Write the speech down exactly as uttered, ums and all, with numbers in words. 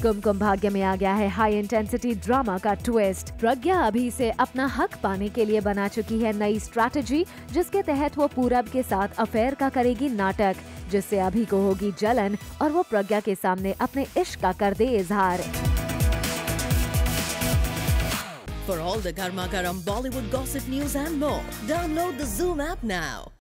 कुमकुम भाग्य में आ गया है हाई इंटेंसिटी ड्रामा का ट्विस्ट। प्रज्ञा अभी से अपना हक पाने के लिए बना चुकी है नई स्ट्रैटेजी, जिसके तहत वो पूरब के साथ अफेयर का करेगी नाटक, जिससे अभी को होगी जलन और वो प्रज्ञा के सामने अपने इश्क का कर दे इजहार। For all the Garma Garam Bollywood gossip news and more, download the Zoom app now.